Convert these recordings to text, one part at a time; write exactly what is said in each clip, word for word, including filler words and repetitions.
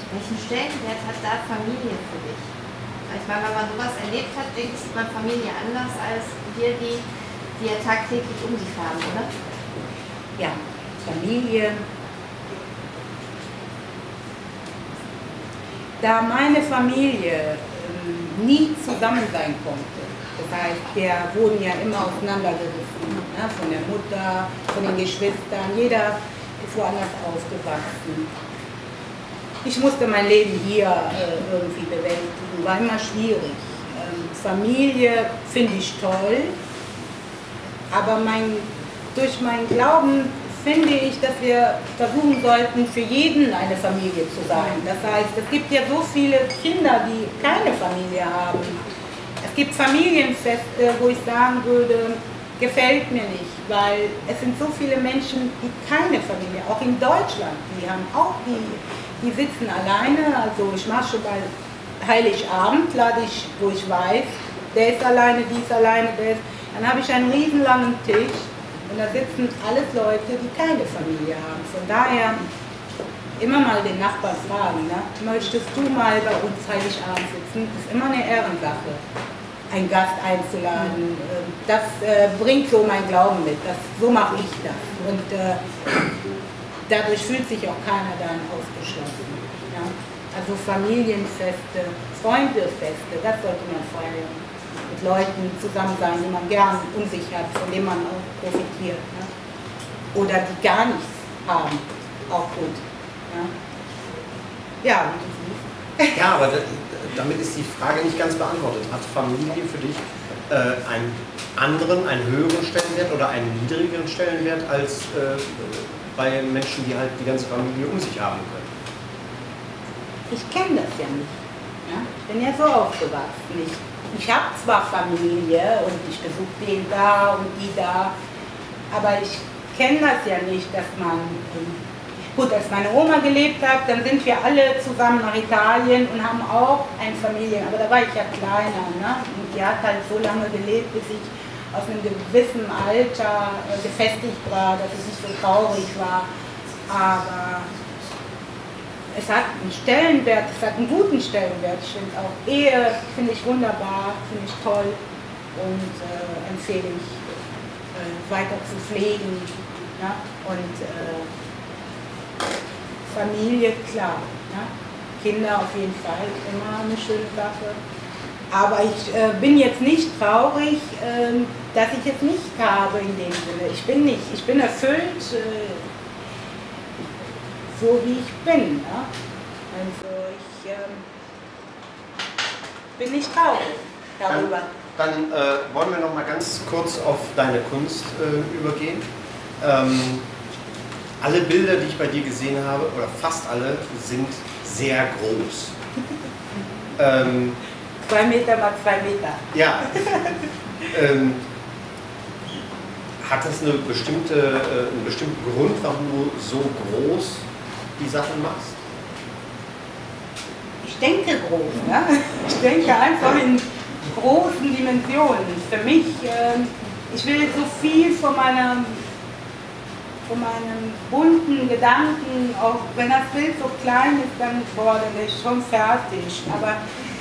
Welchen Stellenwert hat da Familie für dich? Ich meine, wenn man sowas erlebt hat, denkt man Familie anders als wir, die, die ja tagtäglich um sich haben, oder? Ja, Familie. Da meine Familie ähm, nie zusammen sein konnte, das heißt, wir wurden ja immer auseinandergerissen, ne? Von der Mutter, von den Geschwistern, jeder ist woanders aufgewachsen. Ich musste mein Leben hier äh, irgendwie bewältigen, war immer schwierig. Ähm, Familie finde ich toll, aber mein, durch meinen Glauben finde ich, dass wir versuchen sollten, für jeden eine Familie zu sein. Das heißt, es gibt ja so viele Kinder, die keine Familie haben. Es gibt Familienfeste, wo ich sagen würde, gefällt mir nicht, weil es sind so viele Menschen, die keine Familie, auch in Deutschland, die haben auch die, die sitzen alleine, also ich mache schon bei Heiligabend, lade ich, wo ich weiß, der ist alleine, die ist alleine, der ist, dann habe ich einen riesenlangen Tisch und da sitzen alles Leute, die keine Familie haben. Von daher immer mal den Nachbarn fragen, ne? Möchtest du mal bei uns Heiligabend sitzen? Das ist immer eine Ehrensache, einen Gast einzuladen. Das äh, bringt so mein Glauben mit, das, so mache ich das. Und äh, dadurch fühlt sich auch keiner dann ausgeschlossen. Ja? Also Familienfeste, Freundefeste, das sollte man feiern. Mit Leuten zusammen sein, die man gern um sich hat, von denen man auch profitiert. Ne? Oder die gar nichts haben, auch gut. Ja, ja, ja, aber damit ist die Frage nicht ganz beantwortet. Hat Familie für dich äh, einen anderen, einen höheren Stellenwert oder einen niedrigeren Stellenwert als äh, bei Menschen, die halt die ganze Familie um sich haben können? Ich kenne das ja nicht. Ja? Ich bin ja so aufgewachsen. Ich, ich habe zwar Familie und ich besuche den da und die da, aber ich kenne das ja nicht, dass man... Gut, als meine Oma gelebt hat, dann sind wir alle zusammen nach Italien und haben auch eine Familie, aber da war ich ja kleiner, ne? Und die hat halt so lange gelebt, bis ich aus einem gewissen Alter äh, gefestigt war, dass ich nicht so traurig war. Aber es hat einen Stellenwert, es hat einen guten Stellenwert. Ich finde auch Ehe, finde ich wunderbar, finde ich toll und äh, empfehle ich äh, weiter zu pflegen. Ne? Und äh, Familie, klar. Ne? Kinder auf jeden Fall, immer eine schöne Sache. Aber ich äh, bin jetzt nicht traurig, äh, dass ich es nicht habe in dem Sinne. Ich bin nicht, ich bin erfüllt, äh, so wie ich bin. Ne? Also ich äh, bin nicht traurig darüber. Dann, dann äh, wollen wir noch mal ganz kurz auf deine Kunst äh, übergehen. Ähm, Alle Bilder, die ich bei dir gesehen habe, oder fast alle, sind sehr groß. ähm, zwei Meter mal zwei Meter. Ja. ähm, hat das eine bestimmte, äh, einen bestimmten Grund, warum du so groß die Sachen machst? Ich denke groß. Ne? Ich denke einfach in großen Dimensionen. Für mich, äh, ich will so viel von meiner... von meinen bunten Gedanken, auch wenn das Bild so klein ist, dann boah, dann bin ich schon fertig. Aber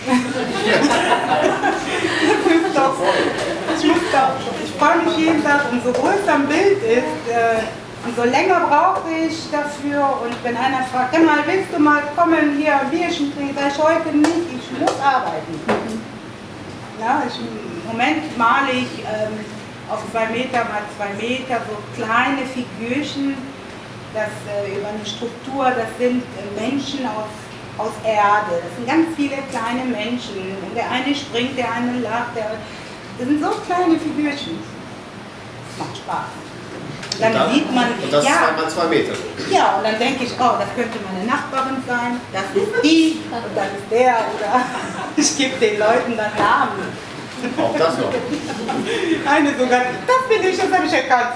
doch, ich, muss doch, ich freue mich jeden Tag, umso größer ein Bild ist, äh, umso länger brauche ich dafür. Und wenn einer fragt, hey mal, willst du mal kommen, hier ein Bierchen trinken, sage ich heute nicht, ich muss arbeiten. Ja, ich, im Moment male ich ähm, auf zwei Meter mal zwei Meter, so kleine Figürchen, das äh, über eine Struktur, das sind äh, Menschen aus, aus Erde, das sind ganz viele kleine Menschen, und der eine springt, der eine lacht, der, das sind so kleine Figürchen, das macht Spaß. Und dann, und dann sieht man, und das ja, ist einmal zwei Meter. Ja, und dann denke ich, oh, das könnte meine Nachbarin sein, das ist die und das ist der, oder ich gebe den Leuten dann Namen. Auch das noch. Eine sogar, das bin ich, das habe ich erkannt.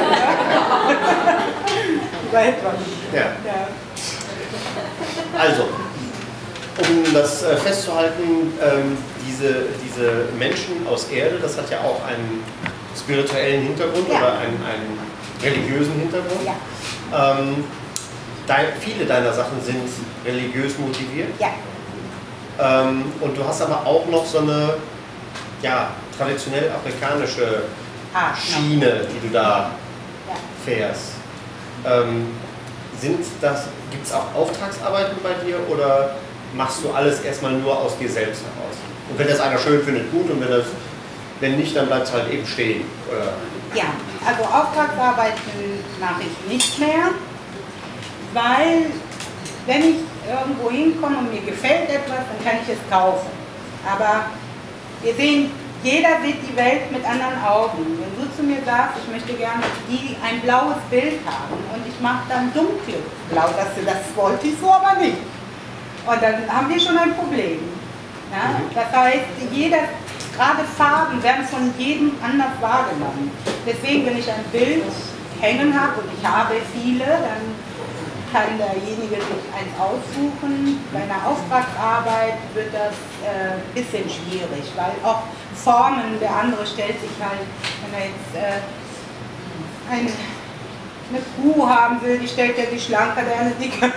Ja. Ja. Also, um das äh, festzuhalten, ähm, diese, diese Menschen aus Erde, das hat ja auch einen spirituellen Hintergrund, ja, oder einen, einen religiösen Hintergrund. Ja. Ähm, dein, viele deiner Sachen sind religiös motiviert. Ja. Ähm, und du hast aber auch noch so eine ja, traditionell afrikanische Ah, Schiene, die du da ja. fährst. Ähm, sind das, gibt es auch Auftragsarbeiten bei dir oder machst du alles erstmal nur aus dir selbst heraus? Und wenn das einer schön findet, gut, und wenn, das, wenn nicht, dann bleibt es halt eben stehen. Oder? Ja, also Auftragsarbeiten mache ich nicht mehr, weil wenn ich irgendwo hinkomme und mir gefällt etwas, dann kann ich es kaufen. Aber wir sehen, jeder sieht die Welt mit anderen Augen. Wenn du zu mir sagst, ich möchte gerne die ein blaues Bild haben und ich mache dann dunkles Blau, das, das wollte ich so aber nicht. Und dann haben wir schon ein Problem. Ja? Das heißt, jeder, gerade Farben werden von jedem anders wahrgenommen. Deswegen, wenn ich ein Bild hängen habe, und ich habe viele, dann kann derjenige sich eins aussuchen. Bei einer Auftragsarbeit wird das ein äh, bisschen schwierig, weil auch Formen, der andere stellt sich halt, wenn er jetzt äh, eine, eine Kuh haben will, die stellt er sich schlanker, der eine dicker.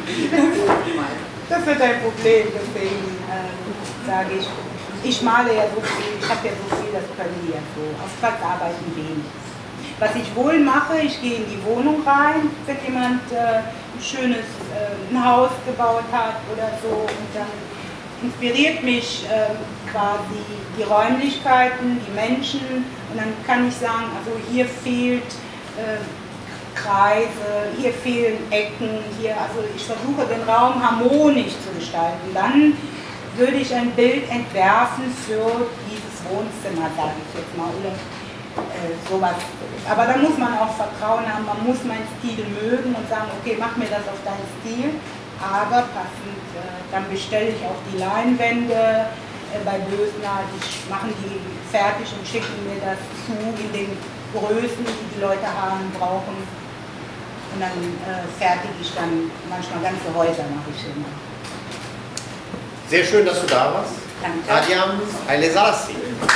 Das wird ein Problem, deswegen äh, sage ich, ich male ja so viel, ich habe ja so viel, das können die ja so. Auftragsarbeiten wenig. Was ich wohl mache, ich gehe in die Wohnung rein, wenn jemand äh, ein schönes äh, ein Haus gebaut hat oder so, und dann inspiriert mich äh, quasi die Räumlichkeiten, die Menschen, und dann kann ich sagen, also hier fehlt äh, Kreise, hier fehlen Ecken, hier, also ich versuche den Raum harmonisch zu gestalten. Dann würde ich ein Bild entwerfen für dieses Wohnzimmer, sage ich jetzt mal, oder äh, sowas. Aber da muss man auch Vertrauen haben, man muss meinen Stil mögen und sagen, okay, mach mir das auf deinen Stil, aber passend, äh, dann bestelle ich auch die Leinwände äh, bei Bösner, die machen die fertig und schicken mir das zu in den Größen, die die Leute haben, brauchen. Und dann äh, fertige ich dann manchmal ganze Häuser, mache ich immer. Sehr schön, dass du da warst. Danke. Adjam Haile Selassie.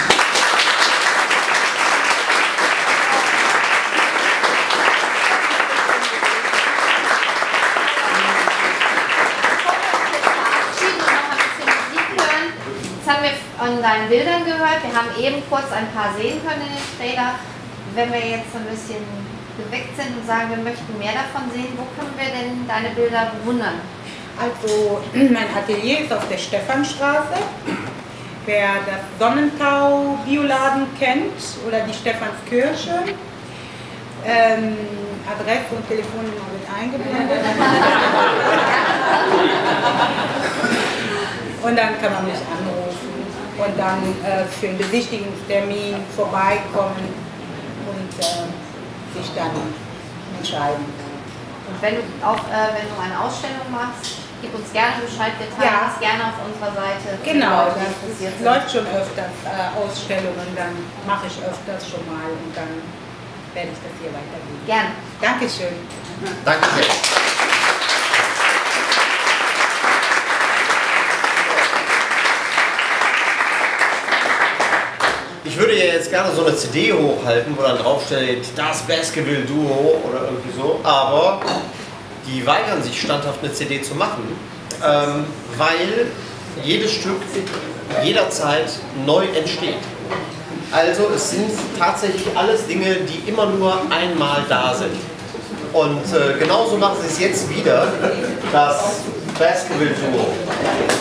Jetzt haben wir von deinen Bildern gehört, wir haben eben kurz ein paar sehen können in den Trailer. Wenn wir jetzt ein bisschen geweckt sind und sagen, wir möchten mehr davon sehen, wo können wir denn deine Bilder bewundern? Also mein Atelier ist auf der Stephanstraße. Wer das Sonnentau-Bioladen kennt oder die Stephanskirche, ähm, Adresse und Telefonnummer wird eingeblendet. Und dann kann man mich anrufen und dann äh, für einen Besichtigungstermin vorbeikommen und äh, sich dann entscheiden. Und wenn du, auch, äh, wenn du eine Ausstellung machst, gib uns gerne Bescheid, wir teilen Ja. das gerne auf unserer Seite. Genau, Leute, die das interessiert sind. läuft schon öfters, äh, Ausstellungen, dann mache ich öfters schon mal und dann werde ich das hier weitergeben. Gerne. Dankeschön. Danke sehr. Ich würde ja jetzt gerne so eine C D hochhalten, wo dann drauf steht, das Baskerville-Duo oder irgendwie so, aber die weigern sich standhaft eine C D zu machen, ähm, weil jedes Stück jederzeit neu entsteht. Also es sind tatsächlich alles Dinge, die immer nur einmal da sind. Und äh, genauso machen sie es jetzt wieder, das Baskerville-Duo.